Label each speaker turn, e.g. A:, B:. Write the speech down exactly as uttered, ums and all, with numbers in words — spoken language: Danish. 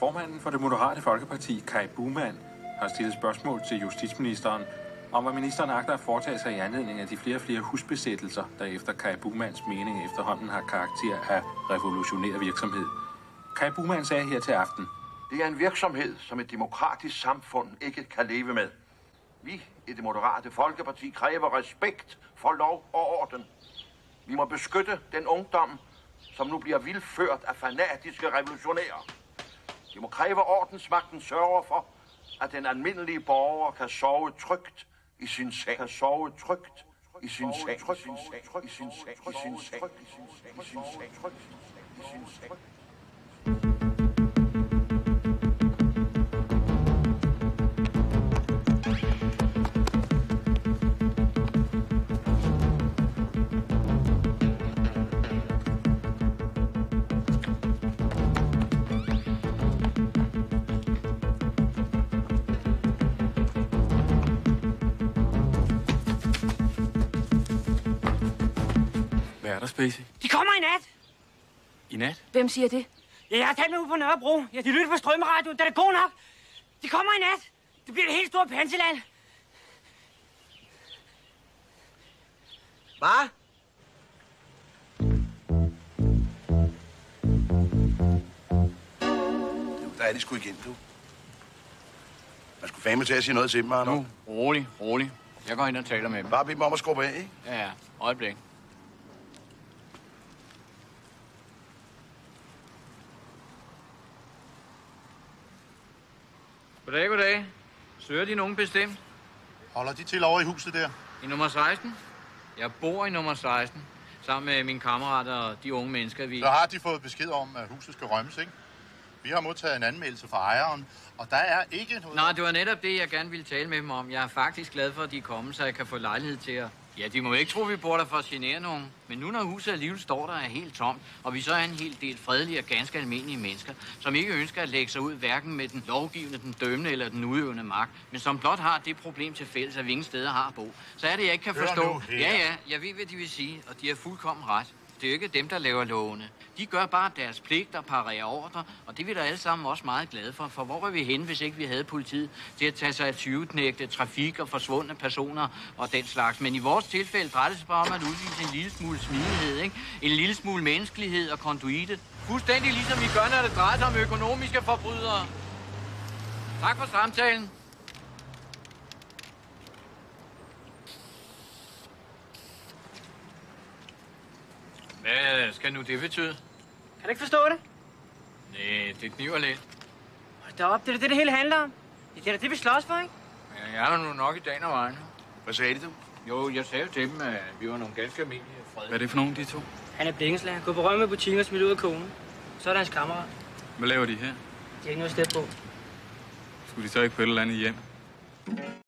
A: Formanden for det Moderate Folkeparti, Kai Bumann, har stillet spørgsmål til justitsministeren om, hvad ministeren agter at foretage sig i anledning af de flere og flere husbesættelser, der efter Kai Bumanns mening efterhånden har karakter af revolutionær virksomhed. Kai Bumann sagde her til aften:
B: Det er en virksomhed, som et demokratisk samfund ikke kan leve med. Vi i det Moderate Folkeparti kræver respekt for lov og orden. Vi må beskytte den ungdom, som nu bliver vildført af fanatiske revolutionærer. Vi må kræve, at ordensmagten sørger for, at den almindelige borger kan sove trygt i sin seng. Kan sove trygt i sin seng. I sin seng. I sin seng. I sin seng. I sin seng. I sin seng.
A: Hvad er der, Spacey?
C: De kommer i nat!
A: I nat?
C: Hvem siger det? Ja, jeg har talt med ude på Nørrebro. Ja, de lytter på strømradioen. Den er god nok. De kommer i nat. Det bliver et helt stort panseland.
B: Hvad? Der er de sgu igen, du. Man skulle fandme til at sige noget til dem, Arne.
D: Nu, rolig, rolig. Jeg går ind og taler med dem.
B: Bare bed dem om at skubbe af, ikke?
D: Ja, ja. Øjeblik. Goddag, goddag. Søger de nogen bestemt?
E: Holder de til over i huset der?
D: I nummer seksten? Jeg bor i nummer seksten. Sammen med mine kammerater og de unge mennesker, vi...
E: Så har de fået besked om, at huset skal rømmes, ikke? Vi har modtaget en anmeldelse fra ejeren, og der er ikke noget...
D: Nej, det var netop det, jeg gerne ville tale med dem om. Jeg er faktisk glad for, at de er kommet, så jeg kan få lejlighed til at... Ja, de må ikke tro, vi bor der for at genere nogen. Men nu, når huset alligevel står der, er helt tomt, og vi så er en hel del fredelige og ganske almindelige mennesker, som ikke ønsker at lægge sig ud hverken med den lovgivende, den dømmende eller den udøvende magt, men som blot har det problem til fælles, at vi ingen steder har at bo. Så er det, jeg ikke kan forstå. Ja, ja, jeg ved, hvad de vil sige, og de er fuldkommen ret. Det er jo ikke dem, der laver lovene. De gør bare deres pligt og parerer ordre, og det er vi da alle sammen også meget glade for. For hvor var vi henne, hvis ikke vi havde politiet til at tage sig af tyveknægte, trafik og forsvundne personer og den slags? Men i vores tilfælde drejer det sig bare om at udvise en lille smule smidighed, ikke? En lille smule menneskelighed og konduite. Fuldstændig ligesom vi gør, når det drejer sig om økonomiske forbrydere. Tak for samtalen. Hvad skal nu det betyde?
C: Kan du ikke forstå det?
D: Nej, det kniver lidt.
C: Hold da op, det er det, det hele handler om. Det er da det, vi slås for, ikke?
D: Ja, jeg er der nu nok i dagen og vejen.
B: Hvad sagde de, du?
D: Jo, jeg sagde til dem, at vi var nogle ganske almindelige fred.
F: Hvad er det for nogen, de to?
C: Han er blikkenslag. Han går på røv med butikken og smidt ud af konen. Så er der hans kammerat.
F: Hvad laver de her?
C: De har ikke noget sted på.
F: Skulle de så ikke på et eller andet hjem?